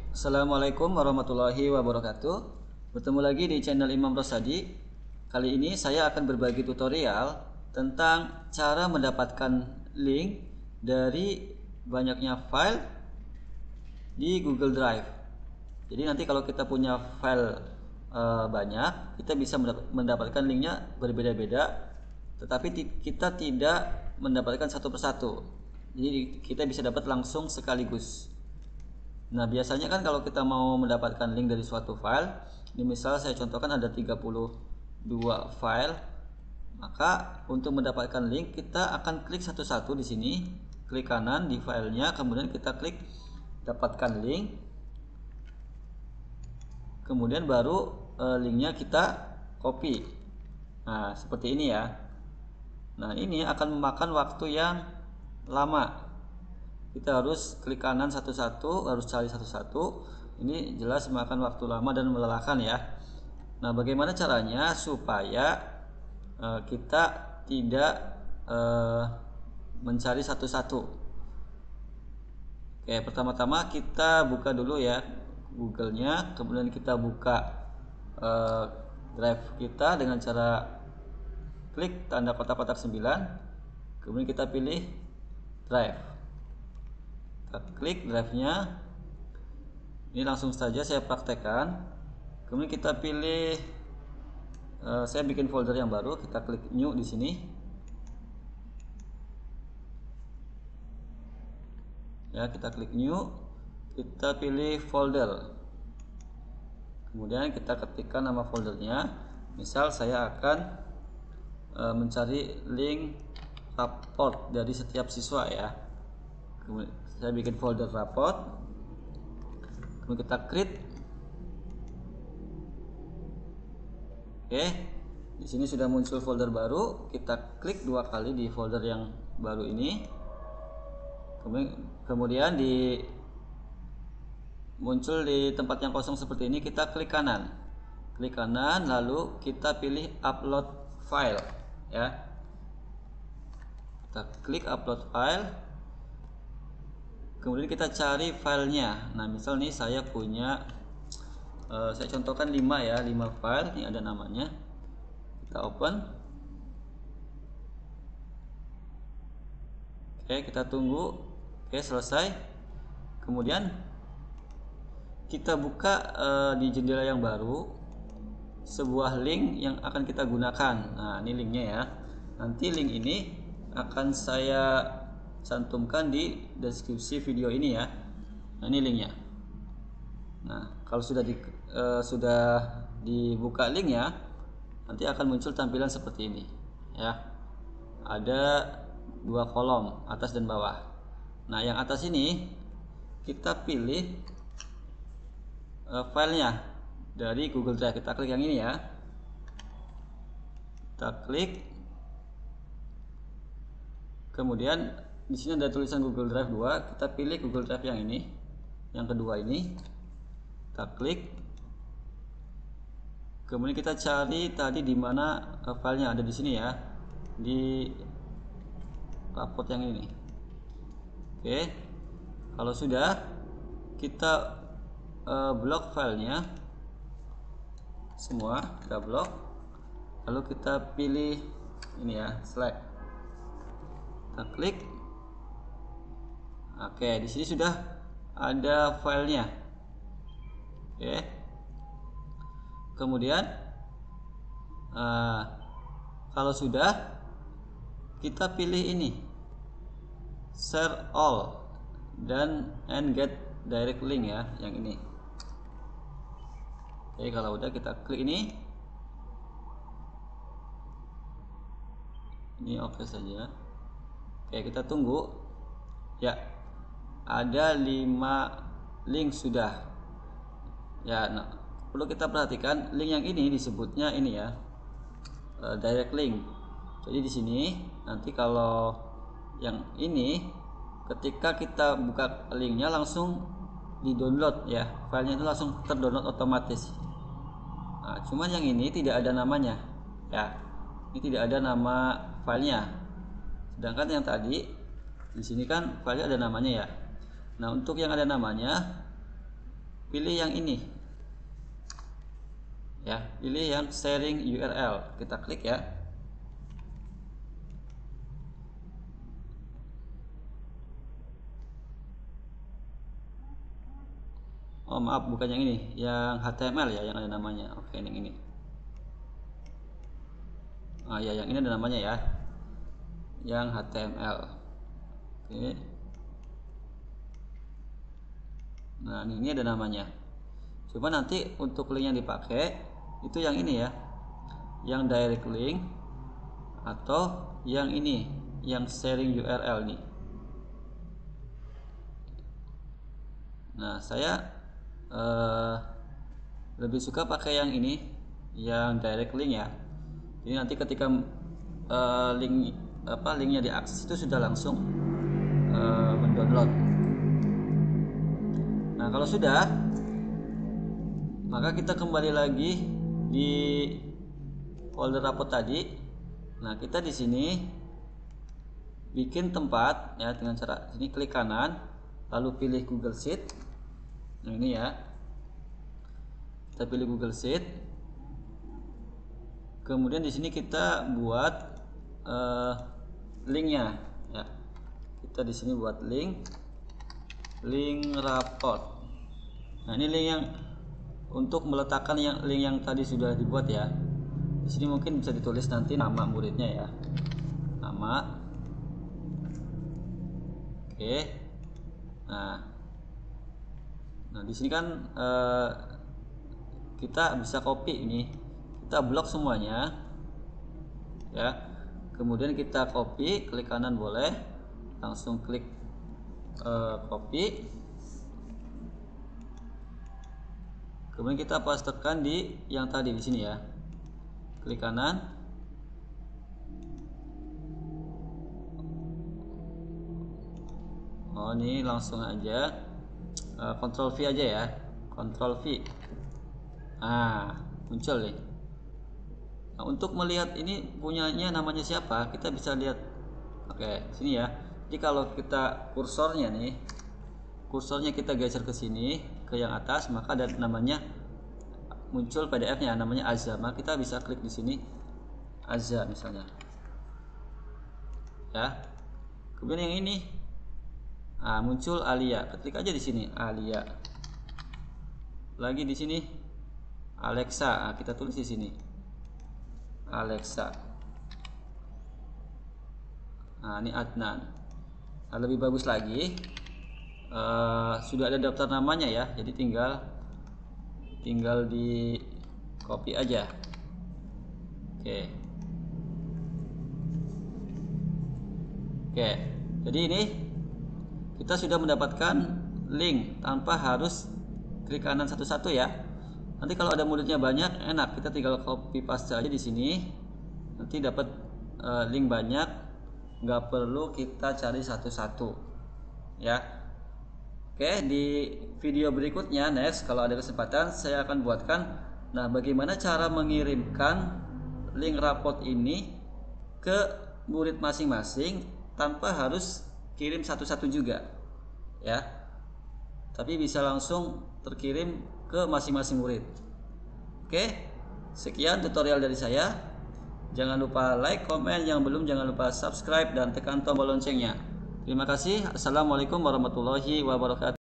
Assalamualaikum warahmatullahi wabarakatuh. Bertemu lagi di channel Imam Rosadi. Kali ini saya akan berbagi tutorial tentang cara mendapatkan link dari banyaknya file di Google Drive. Jadi nanti kalau kita punya file banyak, kita bisa mendapatkan linknya berbeda-beda, tetapi kita tidak mendapatkan satu persatu. Jadi kita bisa dapat langsung sekaligus. Nah, biasanya kan kalau kita mau mendapatkan link dari suatu file, ini misal saya contohkan ada 32 file, maka untuk mendapatkan link kita akan klik satu-satu di sini, klik kanan di filenya, kemudian kita klik dapatkan link, kemudian baru linknya kita copy. Nah, seperti ini ya. Nah, ini akan memakan waktu yang lama. Kita harus klik kanan satu-satu, harus cari satu-satu. Ini jelas memakan waktu lama dan melelahkan ya. Nah, bagaimana caranya supaya kita tidak mencari satu-satu? Oke, pertama-tama kita buka dulu ya Google-nya, kemudian kita buka drive kita dengan cara klik tanda kotak-kotak 9, kemudian kita pilih drive. Kita klik drive-nya. Ini langsung saja saya praktekkan. Kemudian kita pilih saya bikin folder yang baru, kita klik new di sini. Ya, kita klik new, kita pilih folder. Kemudian kita ketikkan nama foldernya. Misal saya akan mencari link raport dari setiap siswa ya. Kemudian saya bikin folder raport, kemudian kita create. Oke, di sini sudah muncul folder baru. Kita klik dua kali di folder yang baru ini. Kemudian muncul di tempat yang kosong seperti ini, kita klik kanan. Klik kanan, lalu kita pilih upload file ya. Kita klik upload file. Kemudian kita cari filenya. Nah, misal nih saya punya saya contohkan 5 ya, 5 file. Ini ada namanya. Kita open. Oke, kita tunggu. Oke, selesai. Kemudian kita buka di jendela yang baru sebuah link yang akan kita gunakan. Nah, ini linknya ya. Nanti link ini akan saya cantumkan di deskripsi video ini ya. Nah, ini linknya. Nah, kalau sudah dibuka linknya, nanti akan muncul tampilan seperti ini ya. Ada dua kolom, atas dan bawah. Nah, yang atas ini kita pilih filenya dari Google Drive. Kita klik yang ini ya. Kita klik. Kemudian di sini ada tulisan Google Drive 2, kita pilih Google Drive yang ini, yang kedua ini. Kita klik. Kemudian kita cari tadi di mana filenya, ada di sini ya, di raport yang ini. Oke. Kalau sudah, kita blok filenya semua, kita blok. Lalu kita pilih ini ya, select. Kita klik. Oke, di sini sudah ada filenya. Oke. Kemudian kalau sudah, kita pilih ini, share all dan get direct link ya, yang ini. Oke, kalau udah kita klik ini. Ini oke saja. Oke, kita tunggu. Ya, ada 5 link sudah. Ya, nah, perlu kita perhatikan link yang ini disebutnya ini ya, direct link. Jadi di sini nanti kalau yang ini, ketika kita buka linknya langsung di-download ya, filenya itu langsung terdownload otomatis. Nah, cuman yang ini tidak ada namanya ya. Ini tidak ada nama filenya. Sedangkan yang tadi di sini kan filenya ada namanya ya. Nah, untuk yang ada namanya pilih yang ini ya, pilih yang sharing URL, kita klik ya. Oh maaf, bukan yang ini, yang HTML ya, yang ada namanya. Oke, yang ini. Ah ya, yang ini ada namanya ya, yang HTML. Oke. Nah ini ada namanya. Coba nanti untuk link yang dipakai itu yang ini ya, yang direct link atau yang ini, yang sharing URL nih. Nah saya lebih suka pakai yang ini, yang direct link ya. Jadi nanti ketika linknya diakses itu sudah langsung mendownload. Nah kalau sudah, maka kita kembali lagi di folder rapot tadi. Nah kita di sini bikin tempat ya, dengan cara ini klik kanan lalu pilih Google Sheet. Nah ini ya, kita pilih Google Sheet, kemudian di sini kita buat linknya ya. Kita di sini buat link raport. Nah ini link yang untuk meletakkan yang link yang tadi sudah dibuat ya. Di sini mungkin bisa ditulis nanti nama muridnya ya, nama. Oke. Nah di sini kan kita bisa copy ini, kita blok semuanya ya. Kemudian kita copy, klik kanan boleh, langsung klik copy. Kemudian kita pastekan di yang tadi di sini ya. Klik kanan. Oh ini langsung aja Ctrl V aja ya, Ctrl V. Nah muncul nih. Nah, untuk melihat ini punyanya namanya siapa, kita bisa lihat. Oke sini ya. Jadi kalau kita kursornya kita geser ke sini, ke yang atas, maka ada namanya muncul PDF-nya, namanya Azza. Maka kita bisa klik di sini Azza misalnya ya. Kemudian yang ini muncul Alia, ketik aja di sini Alia. Lagi di sini Alexa, kita tulis di sini Alexa. Nah ini Adnan. Nah, lebih bagus lagi sudah ada daftar namanya ya, jadi tinggal di copy aja. Oke, jadi ini kita sudah mendapatkan link tanpa harus klik kanan satu-satu ya. Nanti kalau ada muridnya banyak, enak, kita tinggal copy paste aja di sini, nanti dapat link banyak, nggak perlu kita cari satu-satu ya. Oke, di video berikutnya next, kalau ada kesempatan saya akan buatkan bagaimana cara mengirimkan link raport ini ke murid masing-masing tanpa harus kirim satu-satu juga ya, tapi bisa langsung terkirim ke masing-masing murid. Oke, sekian tutorial dari saya. Jangan lupa like, komen, yang belum jangan lupa subscribe dan tekan tombol loncengnya. Terima kasih. Assalamualaikum warahmatullahi wabarakatuh.